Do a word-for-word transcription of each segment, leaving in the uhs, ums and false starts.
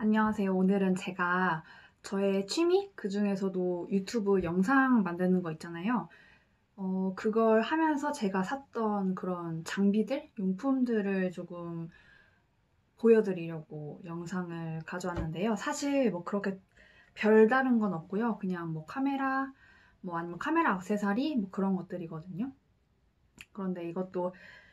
안녕하세요. 오늘은 제가 저의 취미, 그중에서도 유튜브 영상 만드는 거 있잖아요. 어, 그걸 하면서 제가 샀던 그런 장비들, 용품들을 조금 보여드리려고 영상을 가져왔는데요. 사실 뭐 그렇게 별다른 건 없고요. 그냥 뭐 카메라, 뭐 아니면 카메라 액세서리, 뭐 그런 것들이거든요. 그런데 이것도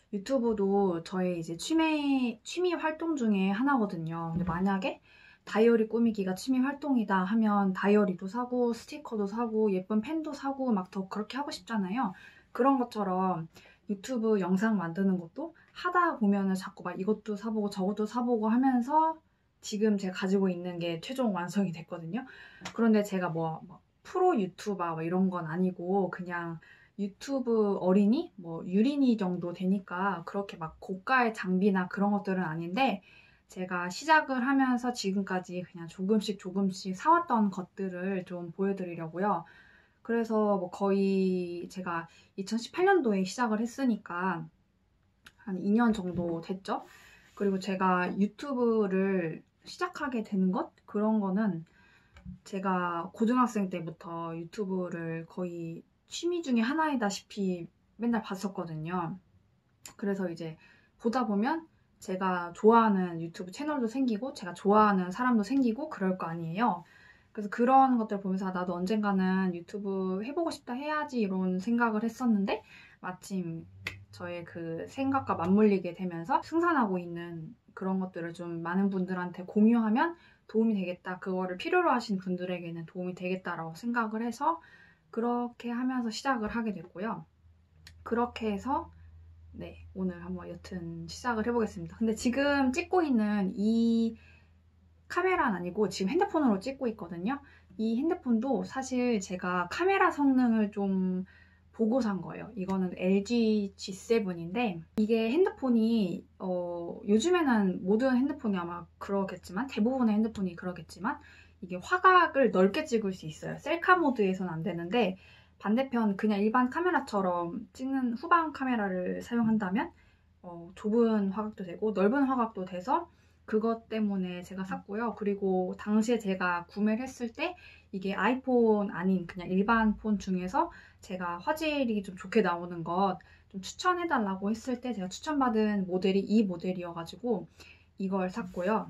유튜브도 저의 이제 취미, 취미 활동 중에 하나거든요. 근데 만약에 다이어리 꾸미기가 취미 활동이다 하면 다이어리도 사고 스티커도 사고 예쁜 펜도 사고 막 더 그렇게 하고 싶잖아요. 그런 것처럼 유튜브 영상 만드는 것도 하다 보면은 자꾸 막 이것도 사보고 저것도 사보고 하면서 지금 제가 가지고 있는 게 최종 완성이 됐거든요. 그런데 제가 뭐, 뭐 프로 유튜버 뭐 이런 건 아니고 그냥 유튜브 어린이? 뭐 유린이 정도 되니까 그렇게 막 고가의 장비나 그런 것들은 아닌데 제가 시작을 하면서 지금까지 그냥 조금씩 조금씩 사왔던 것들을 좀 보여드리려고요. 그래서 뭐 거의 제가 이천십팔 년도에 시작을 했으니까 한 이 년 정도 됐죠? 그리고 제가 유튜브를 시작하게 된 것? 그런 거는 제가 고등학생 때부터 유튜브를 거의 취미 중에 하나이다시피 맨날 봤었거든요. 그래서 이제 보다 보면 제가 좋아하는 유튜브 채널도 생기고 제가 좋아하는 사람도 생기고 그럴 거 아니에요. 그래서 그런 것들 보면서 아, 나도 언젠가는 유튜브 해보고 싶다 해야지 이런 생각을 했었는데 마침 저의 그 생각과 맞물리게 되면서 승산하고 있는 그런 것들을 좀 많은 분들한테 공유하면 도움이 되겠다. 그거를 필요로 하신 분들에게는 도움이 되겠다라고 생각을 해서 그렇게 하면서 시작을 하게 됐고요. 그렇게 해서 네, 오늘 한번 여튼 시작을 해보겠습니다. 근데 지금 찍고 있는 이 카메라는 아니고 지금 핸드폰으로 찍고 있거든요. 이 핸드폰도 사실 제가 카메라 성능을 좀 보고 산 거예요. 이거는 엘지 지 세븐인데 이게 핸드폰이 어, 요즘에는 모든 핸드폰이 아마 그러겠지만 대부분의 핸드폰이 그러겠지만 이게 화각을 넓게 찍을 수 있어요. 셀카 모드에서는 안 되는데 반대편 그냥 일반 카메라처럼 찍는 후방 카메라를 사용한다면 어, 좁은 화각도 되고 넓은 화각도 돼서 그것 때문에 제가 샀고요. 그리고 당시에 제가 구매를 했을 때 이게 아이폰 아닌 그냥 일반 폰 중에서 제가 화질이 좀 좋게 나오는 것 좀 추천해달라고 했을 때 제가 추천받은 모델이 이 모델이어가지고 이걸 샀고요.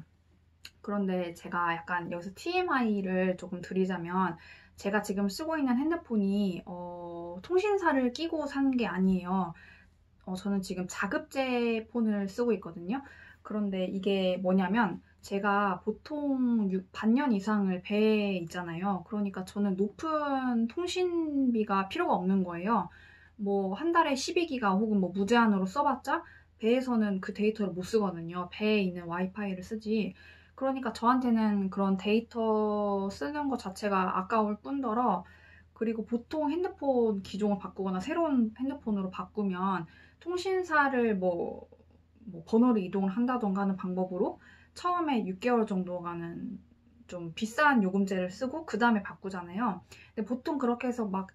그런데 제가 약간 여기서 티엠아이를 조금 드리자면 제가 지금 쓰고 있는 핸드폰이 어, 통신사를 끼고 산 게 아니에요. 어, 저는 지금 자급제 폰을 쓰고 있거든요. 그런데 이게 뭐냐면 제가 보통 육 반년 이상을 배에 있잖아요. 그러니까 저는 높은 통신비가 필요가 없는 거예요. 뭐 한 달에 십이 기가 혹은 뭐 무제한으로 써봤자 배에서는 그 데이터를 못 쓰거든요. 배에 있는 와이파이를 쓰지. 그러니까 저한테는 그런 데이터 쓰는 것 자체가 아까울 뿐더러 그리고 보통 핸드폰 기종을 바꾸거나 새로운 핸드폰으로 바꾸면 통신사를 뭐, 뭐 번호를 이동을 한다던가 하는 방법으로 처음에 육 개월 정도가는 좀 비싼 요금제를 쓰고 그 다음에 바꾸잖아요. 근데 보통 그렇게 해서 막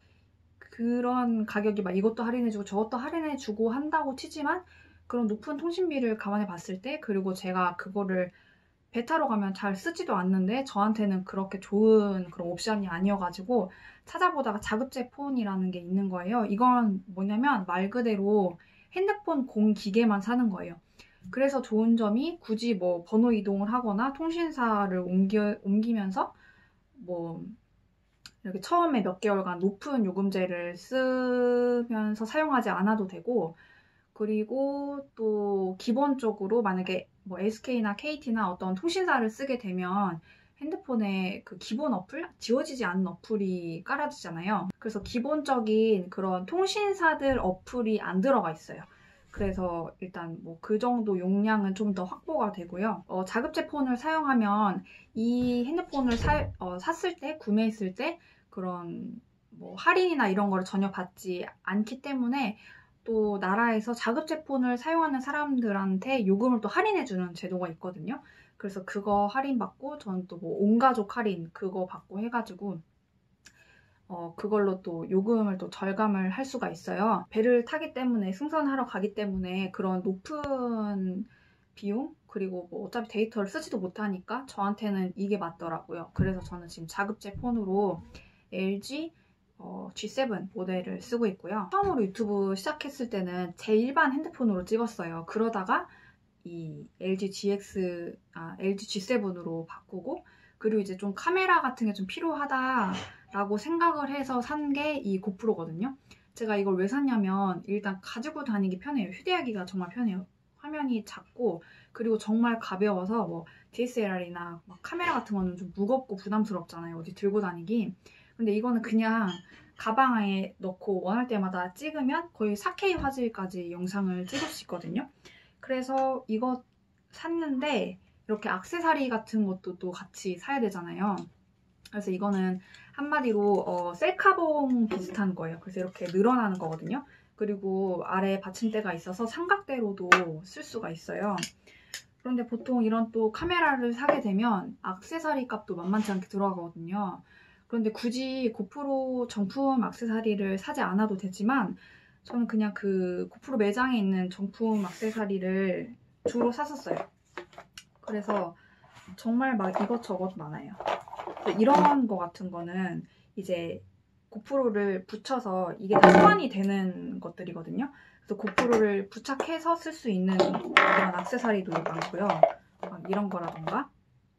그런 가격이 막 이것도 할인해주고 저것도 할인해주고 한다고 치지만 그런 높은 통신비를 감안해 봤을 때 그리고 제가 그거를 배 타러 가면 잘 쓰지도 않는데 저한테는 그렇게 좋은 그런 옵션이 아니어가지고 찾아보다가 자급제 폰이라는 게 있는 거예요. 이건 뭐냐면 말 그대로 핸드폰 공기계만 사는 거예요. 그래서 좋은 점이 굳이 뭐 번호 이동을 하거나 통신사를 옮겨, 옮기면서 뭐 이렇게 처음에 몇 개월간 높은 요금제를 쓰면서 사용하지 않아도 되고 그리고 또 기본적으로 만약에 뭐 에스케이나 케이티나 어떤 통신사를 쓰게 되면 핸드폰에 그 기본 어플? 지워지지 않는 어플이 깔아지잖아요. 그래서 기본적인 그런 통신사들 어플이 안 들어가 있어요. 그래서 일단 뭐 그 정도 용량은 좀 더 확보가 되고요. 어, 자급제 폰을 사용하면 이 핸드폰을 사, 어, 샀을 때, 구매했을 때 그런 뭐 할인이나 이런 거를 전혀 받지 않기 때문에 또 나라에서 자급제 폰을 사용하는 사람들한테 요금을 또 할인해주는 제도가 있거든요. 그래서 그거 할인받고 저는 또 뭐 온가족 할인 그거 받고 해가지고 어, 그걸로 또 요금을 또 절감을 할 수가 있어요. 배를 타기 때문에 승선하러 가기 때문에 그런 높은 비용, 그리고 뭐 어차피 데이터를 쓰지도 못하니까 저한테는 이게 맞더라고요. 그래서 저는 지금 자급제 폰으로 엘지 어, 지 세븐 모델을 쓰고 있고요. 처음으로 유튜브 시작했을 때는 제 일반 핸드폰으로 찍었어요. 그러다가 이 엘지 지엑스, 아, 엘지 지 세븐으로 바꾸고, 그리고 이제 좀 카메라 같은 게 좀 필요하다라고 생각을 해서 산 게 이 고프로거든요. 제가 이걸 왜 샀냐면 일단 가지고 다니기 편해요. 휴대하기가 정말 편해요. 화면이 작고, 그리고 정말 가벼워서 뭐 디에스엘알이나 카메라 같은 거는 좀 무겁고 부담스럽잖아요. 어디 들고 다니기. 근데 이거는 그냥 가방에 넣고 원할 때마다 찍으면 거의 사 케이 화질까지 영상을 찍을 수 있거든요. 그래서 이거 샀는데 이렇게 액세서리 같은 것도 또 같이 사야 되잖아요. 그래서 이거는 한마디로 어, 셀카봉 비슷한 거예요. 그래서 이렇게 늘어나는 거거든요. 그리고 아래 받침대가 있어서 삼각대로도 쓸 수가 있어요. 그런데 보통 이런 또 카메라를 사게 되면 액세서리 값도 만만치 않게 들어가거든요. 그런데 굳이 고프로 정품 액세서리를 사지 않아도 되지만 저는 그냥 그 고프로 매장에 있는 정품 액세서리를 주로 샀었어요. 그래서 정말 막 이것저것 많아요. 이런 거 같은 거는 이제 고프로를 붙여서 이게 다 소환이 되는 것들이거든요. 그래서 고프로를 부착해서 쓸 수 있는 이런 액세서리도 많고요. 이런 거라던가.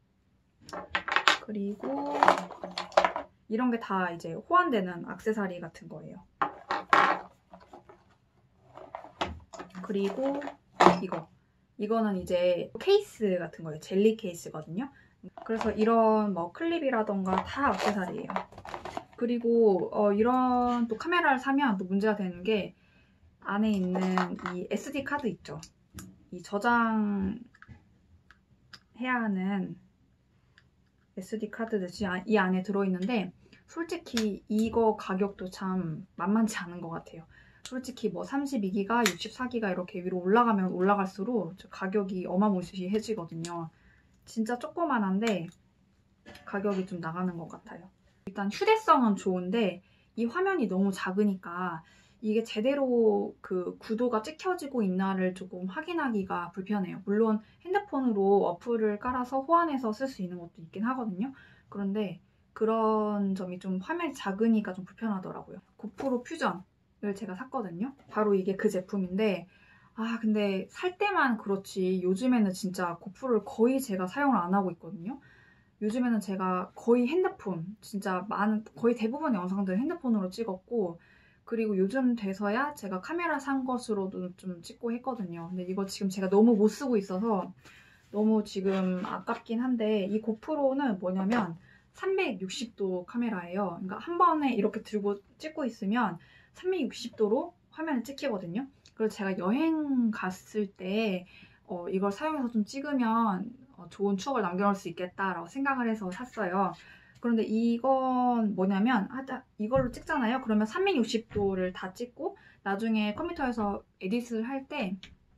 그리고 이런 게 다 이제 호환되는 액세서리 같은 거예요. 그리고 이거. 이거는 이제 케이스 같은 거예요. 젤리 케이스거든요. 그래서 이런 뭐 클립이라던가 다 액세서리예요. 그리고 어 이런 또 카메라를 사면 또 문제가 되는 게 안에 있는 이 에스디 카드 있죠. 이 저장해야 하는 에스디 카드듯이 이 안에 들어있는데 솔직히 이거 가격도 참 만만치 않은 것 같아요. 솔직히 뭐 삼십이 기가, 육십사 기가 이렇게 위로 올라가면 올라갈수록 가격이 어마무시해지거든요. 진짜 조그만한데 가격이 좀 나가는 것 같아요. 일단 휴대성은 좋은데 이 화면이 너무 작으니까 이게 제대로 그 구도가 찍혀지고 있나를 조금 확인하기가 불편해요. 물론 핸드폰으로 어플을 깔아서 호환해서 쓸 수 있는 것도 있긴 하거든요. 그런데 그런 점이 좀 화면이 작으니까 좀 불편하더라고요. 고프로 퓨전을 제가 샀거든요. 바로 이게 그 제품인데 아 근데 살 때만 그렇지 요즘에는 진짜 고프로를 거의 제가 사용을 안 하고 있거든요. 요즘에는 제가 거의 핸드폰, 진짜 많은, 거의 대부분의 영상들 핸드폰으로 찍었고, 그리고 요즘 돼서야 제가 카메라 산 것으로도 좀 찍고 했거든요. 근데 이거 지금 제가 너무 못 쓰고 있어서 너무 지금 아깝긴 한데, 이 고프로는 뭐냐면 삼백육십 도 카메라예요. 그러니까 한 번에 이렇게 들고 찍고 있으면 삼백육십 도로 화면을 찍히거든요. 그래서 제가 여행 갔을 때 어, 이걸 사용해서 좀 찍으면 좋은 추억을 남겨놓을 수 있겠다라고 생각을 해서 샀어요. 그런데 이건 뭐냐면 이걸로 찍잖아요. 그러면 삼백육십 도를 다 찍고 나중에 컴퓨터에서 에디트를 할 때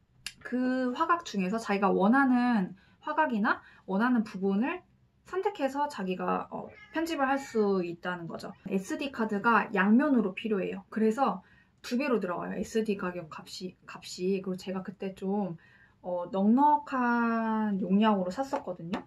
그 화각 중에서 자기가 원하는 화각이나 원하는 부분을 선택해서 자기가 어, 편집을 할 수 있다는 거죠. 에스디 카드가 양면으로 필요해요. 그래서 두 배로 들어가요. 에스디 가격 값이. 값이. 그리고 제가 그때 좀 어, 넉넉한 용량으로 샀었거든요.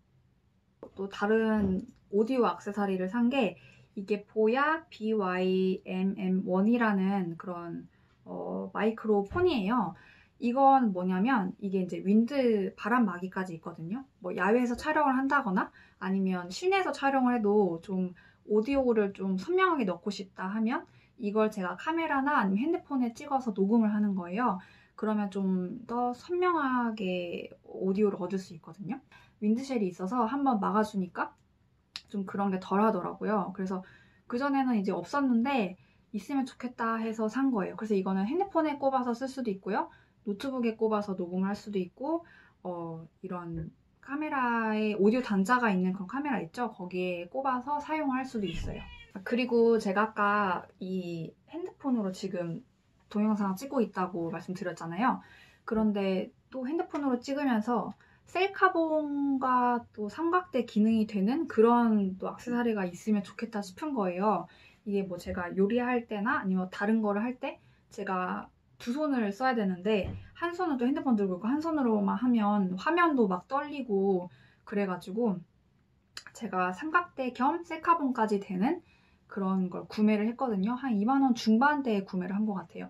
또 다른 오디오 액세서리를 산 게 이게 보야 비 와이 엠 엠 원이라는 그런 어, 마이크로 폰이에요. 이건 뭐냐면 이게 이제 윈드 바람 막이까지 있거든요. 뭐 야외에서 촬영을 한다거나 아니면 실내에서 촬영을 해도 좀 오디오를 좀 선명하게 넣고 싶다 하면 이걸 제가 카메라나 아니면 핸드폰에 찍어서 녹음을 하는 거예요. 그러면 좀 더 선명하게 오디오를 얻을 수 있거든요. 윈드쉘이 있어서 한번 막아주니까 좀 그런 게 덜 하더라고요. 그래서 그전에는 이제 없었는데 있으면 좋겠다 해서 산 거예요. 그래서 이거는 핸드폰에 꼽아서 쓸 수도 있고요. 노트북에 꼽아서 녹음을 할 수도 있고 어, 이런 카메라에 오디오 단자가 있는 그런 카메라 있죠? 거기에 꼽아서 사용할 수도 있어요. 그리고 제가 아까 이 핸드폰으로 지금 동영상 찍고 있다고 말씀드렸잖아요. 그런데 또 핸드폰으로 찍으면서 셀카봉과 또 삼각대 기능이 되는 그런 또 액세서리가 있으면 좋겠다 싶은 거예요. 이게 뭐 제가 요리할 때나 아니면 다른 거를 할 때 제가 두 손을 써야 되는데 한 손은 또 핸드폰 들고 있고 한 손으로만 하면 화면도 막 떨리고 그래가지고 제가 삼각대 겸 셀카봉까지 되는 그런 걸 구매를 했거든요. 한 이만 원 중반대에 구매를 한 것 같아요.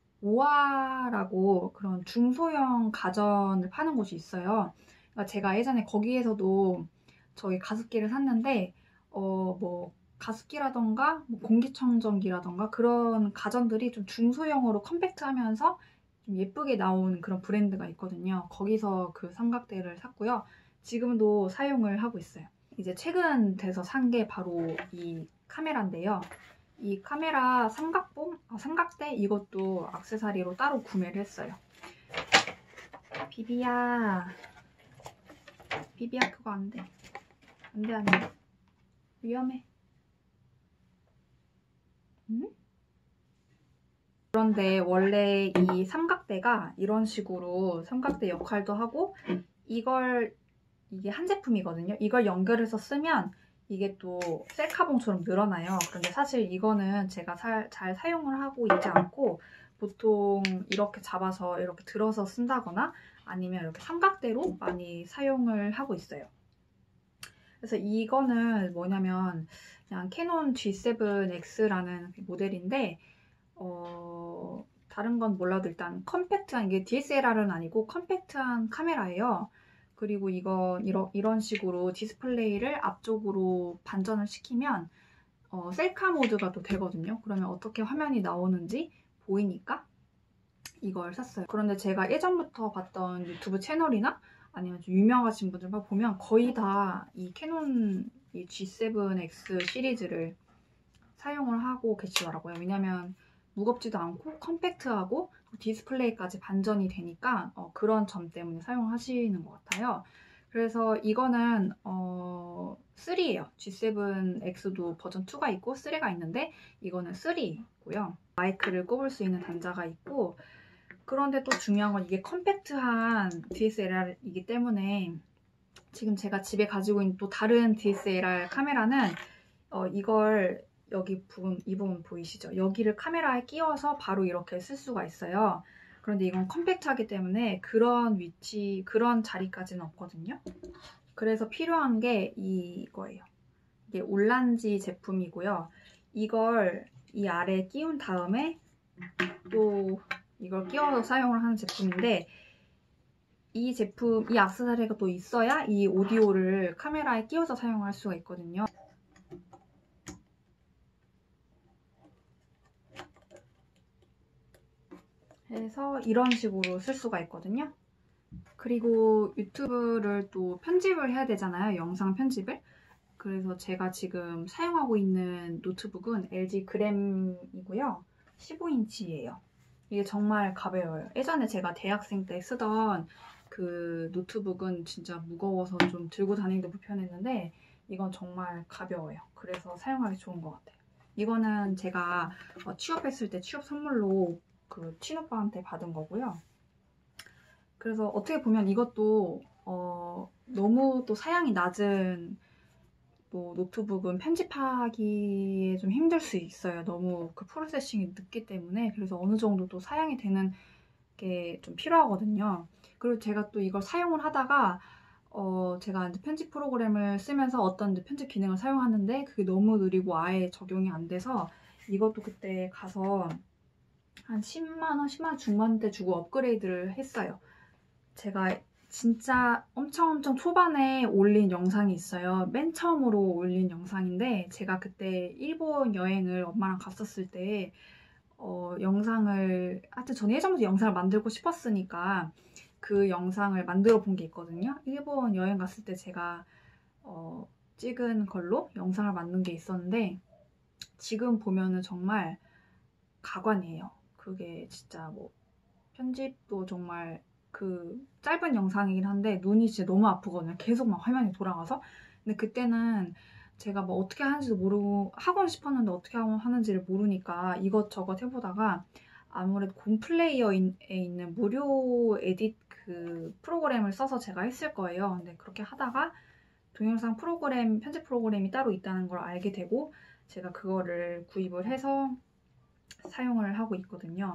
오아라고 그런 중소형 가전을 파는 곳이 있어요. 그러니까 제가 예전에 거기에서도 저희 가습기를 샀는데 어 뭐 가습기라던가 뭐 공기청정기라던가 그런 가전들이 좀 중소형으로 컴팩트하면서 좀 예쁘게 나오는 그런 브랜드가 있거든요. 거기서 그 삼각대를 샀고요. 지금도 사용을 하고 있어요. 이제 최근 돼서 산 게 바로 이 카메라인데요. 이 카메라 삼각봉, 아, 삼각대 이것도 액세서리로 따로 구매를 했어요. 비비야, 비비야 그거 안 돼. 안 돼, 안 돼. 위험해. 응? 그런데 원래 이 삼각대가 이런 식으로 삼각대 역할도 하고 이걸 이게 한 제품이거든요. 이걸 연결해서 쓰면 이게 또 셀카봉처럼 늘어나요. 그런데 사실 이거는 제가 사, 잘 사용을 하고 있지 않고 보통 이렇게 잡아서 이렇게 들어서 쓴다거나 아니면 이렇게 삼각대로 많이 사용을 하고 있어요. 그래서 이거는 뭐냐면 그냥 캐논 지 세븐 엑스라는 모델인데 어, 다른 건 몰라도 일단 컴팩트한, 이게 디에스엘알은 아니고 컴팩트한 카메라예요. 그리고 이건 이러, 이런 식으로 디스플레이를 앞쪽으로 반전을 시키면 어, 셀카 모드가 또 되거든요. 그러면 어떻게 화면이 나오는지 보이니까 이걸 샀어요. 그런데 제가 예전부터 봤던 유튜브 채널이나 아니면 좀 유명하신 분들만 보면 거의 다 이 캐논 이 지 세븐 엑스 시리즈를 사용을 하고 계시더라고요. 왜냐면 무겁지도 않고 컴팩트하고 디스플레이까지 반전이 되니까 어, 그런 점 때문에 사용하시는 것 같아요. 그래서 이거는 어, 쓰리예요. 지 세븐 엑스도 버전 투가 있고 쓰리가 있는데 이거는 쓰리고요. 마이크를 꼽을 수 있는 단자가 있고 그런데 또 중요한 건 이게 컴팩트한 디에스엘알이기 때문에 지금 제가 집에 가지고 있는 또 다른 디에스엘알 카메라는 어, 이걸 여기 부분, 이 부분 보이시죠? 여기를 카메라에 끼워서 바로 이렇게 쓸 수가 있어요. 그런데 이건 컴팩트하기 때문에 그런 위치, 그런 자리까지는 없거든요. 그래서 필요한 게 이거예요. 이게 올란지 제품이고요. 이걸 이 아래에 끼운 다음에 또 이걸 끼워서 사용을 하는 제품인데 이 제품, 이 액세서리가 또 있어야 이 오디오를 카메라에 끼워서 사용할 수가 있거든요. 해서 이런 식으로 쓸 수가 있거든요. 그리고 유튜브를 또 편집을 해야 되잖아요. 영상 편집을. 그래서 제가 지금 사용하고 있는 노트북은 엘지 그램이고요. 십오 인치예요. 이게 정말 가벼워요. 예전에 제가 대학생 때 쓰던 그 노트북은 진짜 무거워서 좀 들고 다니기도 불편했는데 이건 정말 가벼워요. 그래서 사용하기 좋은 것 같아요. 이거는 제가 취업했을 때 취업 선물로 그 친오빠한테 받은 거고요. 그래서 어떻게 보면 이것도 어, 너무 또 사양이 낮은 뭐 노트북은 편집하기에 좀 힘들 수 있어요. 너무 그 프로세싱이 늦기 때문에. 그래서 어느 정도 또 사양이 되는 게 좀 필요하거든요. 그리고 제가 또 이걸 사용을 하다가 어, 제가 이제 편집 프로그램을 쓰면서 어떤 이제 편집 기능을 사용하는데 그게 너무 느리고 아예 적용이 안 돼서 이것도 그때 가서 한 십만 원, 십만 원 중반대 주고 업그레이드를 했어요. 제가 진짜 엄청 엄청 초반에 올린 영상이 있어요. 맨 처음으로 올린 영상인데 제가 그때 일본 여행을 엄마랑 갔었을 때 어, 영상을 하여튼 저는 예전부터 영상을 만들고 싶었으니까 그 영상을 만들어 본 게 있거든요. 일본 여행 갔을 때 제가 어, 찍은 걸로 영상을 만든 게 있었는데 지금 보면은 정말 가관이에요. 그게 진짜 뭐 편집도 정말 그 짧은 영상이긴 한데 눈이 진짜 너무 아프거든요. 계속 막 화면이 돌아가서. 근데 그때는 제가 뭐 어떻게 하는지도 모르고 하고 싶었는데 어떻게 하는지를 모르니까 이것저것 해보다가 아무래도 곰플레이어에 있는 무료 에딧 그 프로그램을 써서 제가 했을 거예요. 근데 그렇게 하다가 동영상 프로그램, 편집 프로그램이 따로 있다는 걸 알게 되고 제가 그거를 구입을 해서 사용을 하고 있거든요.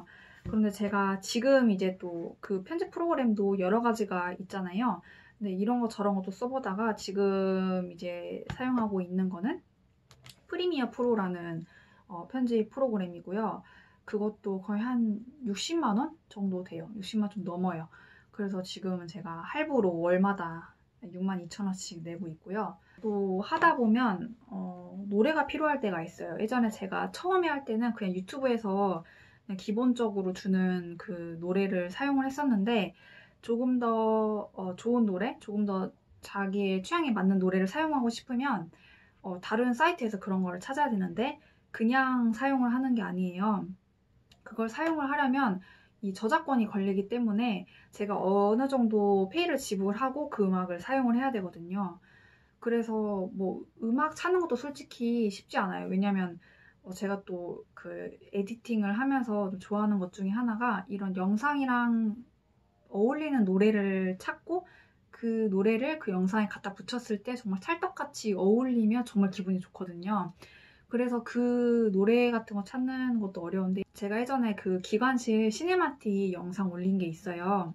그런데 제가 지금 이제 또 그 편집 프로그램도 여러 가지가 있잖아요. 근데 이런 거 저런 것도 써보다가 지금 이제 사용하고 있는 거는 프리미어 프로라는 어, 편집 프로그램이고요. 그것도 거의 한 육십만 원 정도 돼요. 육십만 원 좀 넘어요. 그래서 지금은 제가 할부로 월마다 육만 이천 원씩 내고 있고요. 또 하다 보면 어, 노래가 필요할 때가 있어요. 예전에 제가 처음에 할 때는 그냥 유튜브에서 그냥 기본적으로 주는 그 노래를 사용을 했었는데 조금 더 어, 좋은 노래, 조금 더 자기의 취향에 맞는 노래를 사용하고 싶으면 어, 다른 사이트에서 그런 거를 찾아야 되는데 그냥 사용을 하는 게 아니에요. 그걸 사용을 하려면 이 저작권이 걸리기 때문에 제가 어느 정도 페이를 지불하고 그 음악을 사용을 해야 되거든요. 그래서 뭐 음악 찾는 것도 솔직히 쉽지 않아요. 왜냐면 어, 제가 또 그 에디팅을 하면서 좀 좋아하는 것 중에 하나가 이런 영상이랑 어울리는 노래를 찾고 그 노래를 그 영상에 갖다 붙였을 때 정말 찰떡같이 어울리면 정말 기분이 좋거든요. 그래서 그 노래 같은 거 찾는 것도 어려운데 제가 예전에 그 기관실 시네마틱 영상 올린 게 있어요.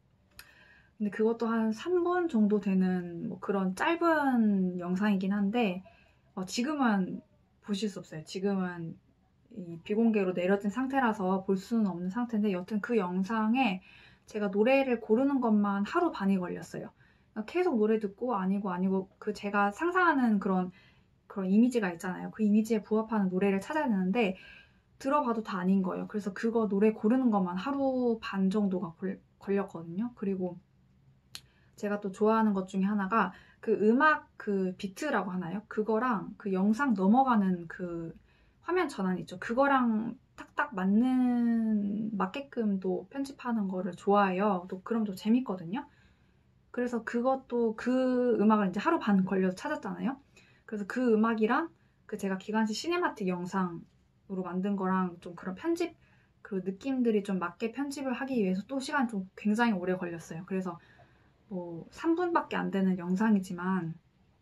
근데 그것도 한 삼 분 정도 되는 뭐 그런 짧은 영상이긴 한데 어 지금은 보실 수 없어요. 지금은 이 비공개로 내려진 상태라서 볼 수는 없는 상태인데 여튼 그 영상에 제가 노래를 고르는 것만 하루 반이 걸렸어요. 계속 노래 듣고 아니고 아니고 그 제가 상상하는 그런 그런 이미지가 있잖아요. 그 이미지에 부합하는 노래를 찾아야 되는데 들어봐도 다 아닌 거예요. 그래서 그거 노래 고르는 것만 하루 반 정도가 걸, 걸렸거든요. 그리고 제가 또 좋아하는 것 중에 하나가 그 음악 그 비트라고 하나요? 그거랑 그 영상 넘어가는 그 화면 전환 있죠. 그거랑 딱딱 맞는 맞게끔 또 편집하는 거를 좋아해요. 또 그럼 또 재밌거든요. 그래서 그것도 그 음악을 이제 하루 반 걸려서 찾았잖아요. 그래서 그 음악이랑 그 제가 기관식 시네마틱 영상으로 만든 거랑 좀 그런 편집 그 느낌들이 좀 맞게 편집을 하기 위해서 또 시간이 좀 굉장히 오래 걸렸어요. 그래서 뭐 삼 분밖에 안 되는 영상이지만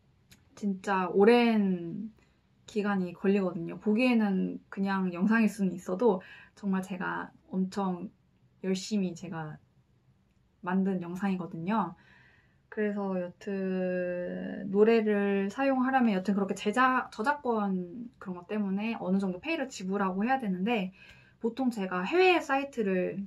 진짜 오랜 기간이 걸리거든요. 보기에는 그냥 영상일 수는 있어도 정말 제가 엄청 열심히 제가 만든 영상이거든요. 그래서 여튼 노래를 사용하려면 여튼 그렇게 제작, 저작권 그런 것 때문에 어느 정도 페이를 지불하고 해야 되는데 보통 제가 해외 사이트를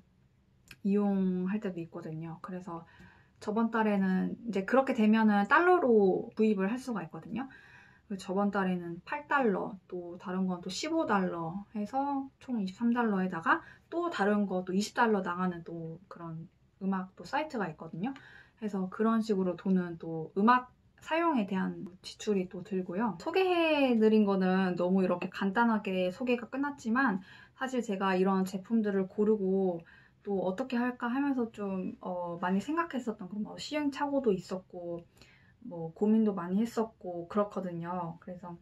이용할 때도 있거든요. 그래서 저번 달에는 이제 그렇게 되면은 달러로 구입을 할 수가 있거든요. 저번 달에는 팔 달러, 또 다른 건 또 십오 달러 해서 총 이십삼 달러에다가 또 다른 거 또 이십 달러 나가는 또 그런 음악 또 사이트가 있거든요. 그래서 그런 식으로 돈은 또 음악 사용에 대한 지출이 또 들고요. 소개해드린 거는 너무 이렇게 간단하게 소개가 끝났지만 사실 제가 이런 제품들을 고르고 또 어떻게 할까 하면서 좀 어, 많이 생각했었던 거, 뭐 시행착오도 있었고 뭐 고민도 많이 했었고 그렇거든요. 그래서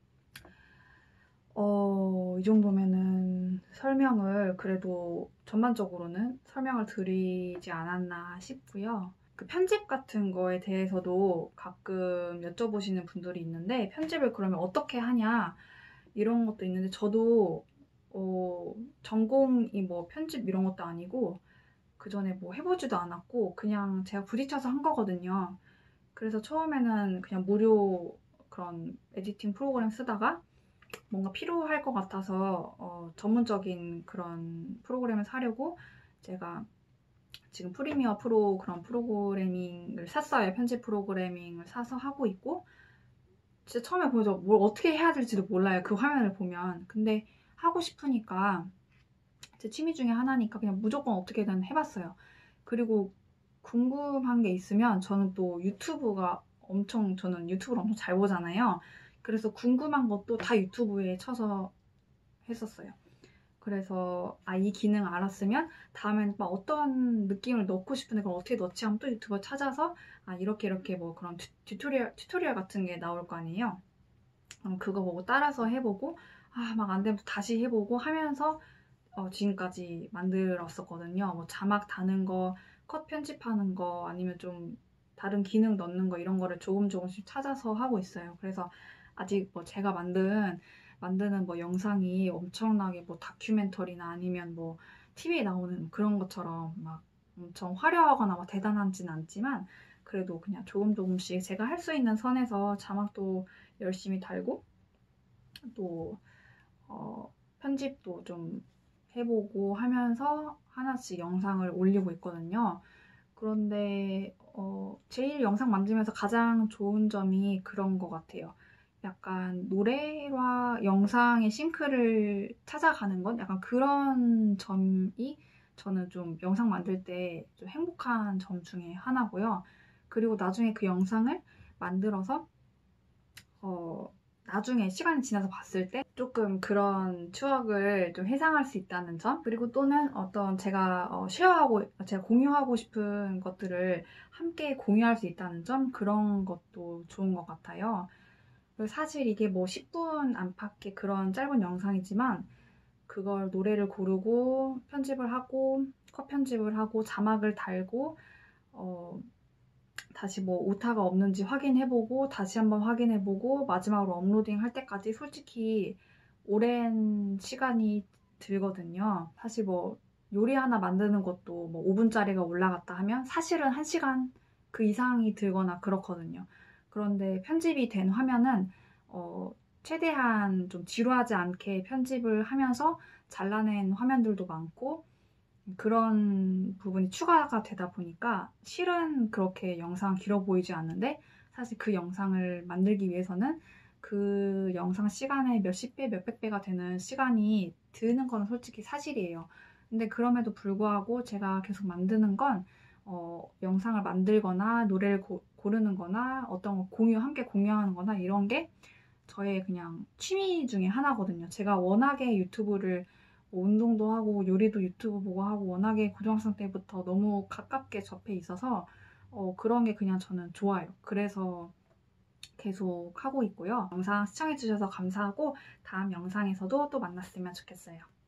어, 이 정도면은 설명을 그래도 전반적으로는 설명을 드리지 않았나 싶고요. 그 편집 같은 거에 대해서도 가끔 여쭤보시는 분들이 있는데 편집을 그러면 어떻게 하냐 이런 것도 있는데 저도 어, 전공이 뭐 편집 이런 것도 아니고 그 전에 뭐 해보지도 않았고 그냥 제가 부딪혀서 한 거거든요. 그래서 처음에는 그냥 무료 그런 에디팅 프로그램 쓰다가 뭔가 필요할 것 같아서 어, 전문적인 그런 프로그램을 사려고 제가 지금 프리미어 프로 그런 프로그래밍을 샀어요. 편집 프로그래밍을 사서 하고 있고 진짜 처음에 보죠. 뭘 어떻게 해야 될지도 몰라요. 그 화면을 보면. 근데 하고 싶으니까 제 취미 중에 하나니까 그냥 무조건 어떻게든 해봤어요. 그리고 궁금한 게 있으면 저는 또 유튜브가 엄청 저는 유튜브를 엄청 잘 보잖아요. 그래서 궁금한 것도 다 유튜브에 쳐서 했었어요. 그래서 아, 이 기능 알았으면 다음에는 막 어떤 느낌을 넣고 싶은데 그걸 어떻게 넣지 하면 또 유튜버 찾아서 아, 이렇게 이렇게 뭐 그런 튜, 튜토리얼, 튜토리얼 같은 게 나올 거 아니에요. 그럼 그거 보고 따라서 해보고 아, 막 안 되면 다시 해보고 하면서 어, 지금까지 만들었었거든요. 뭐 자막 다는 거, 컷 편집하는 거, 아니면 좀 다른 기능 넣는 거 이런 거를 조금 조금씩 찾아서 하고 있어요. 그래서 아직 뭐 제가 만든 만드는 뭐 영상이 엄청나게 뭐 다큐멘터리나 아니면 뭐 티비에 나오는 그런 것처럼 막 엄청 화려하거나 막 대단하진 않지만 그래도 그냥 조금 조금씩 제가 할 수 있는 선에서 자막도 열심히 달고 또 어, 편집도 좀 해보고 하면서 하나씩 영상을 올리고 있거든요. 그런데 어, 제일 영상 만들면서 가장 좋은 점이 그런 것 같아요. 약간 노래와 영상의 싱크를 찾아가는 건 약간 그런 점이 저는 좀 영상 만들 때 좀 행복한 점 중에 하나고요. 그리고 나중에 그 영상을 만들어서 어, 나중에 시간이 지나서 봤을 때 조금 그런 추억을 좀 회상할 수 있다는 점, 그리고 또는 어떤 제가 어, 쉐어하고 제가 공유하고 싶은 것들을 함께 공유할 수 있다는 점, 그런 것도 좋은 것 같아요. 그리고 사실 이게 뭐 십 분 안팎의 그런 짧은 영상이지만 그걸 노래를 고르고 편집을 하고 컷 편집을 하고 자막을 달고 어, 다시 뭐 오타가 없는지 확인해보고 다시 한번 확인해보고 마지막으로 업로딩 할 때까지 솔직히 오랜 시간이 들거든요. 사실 뭐 요리 하나 만드는 것도 뭐 오 분짜리가 올라갔다 하면 사실은 한 시간 그 이상이 들거나 그렇거든요. 그런데 편집이 된 화면은 어, 최대한 좀 지루하지 않게 편집을 하면서 잘라낸 화면들도 많고 그런 부분이 추가가 되다 보니까 실은 그렇게 영상 길어 보이지 않는데 사실 그 영상을 만들기 위해서는 그 영상 시간의 몇십 배, 몇백 배가 되는 시간이 드는 건 솔직히 사실이에요. 근데 그럼에도 불구하고 제가 계속 만드는 건 어, 영상을 만들거나 노래를 고, 고르는 거나 어떤 거 공유, 함께 공유하는 거나 이런 게 저의 그냥 취미 중에 하나거든요. 제가 워낙에 유튜브를 뭐 운동도 하고 요리도 유튜브 보고 하고 워낙에 고등학생 때부터 너무 가깝게 접해 있어서 어, 그런 게 그냥 저는 좋아요. 그래서 계속 하고 있고요. 영상 시청해주셔서 감사하고 다음 영상에서도 또 만났으면 좋겠어요.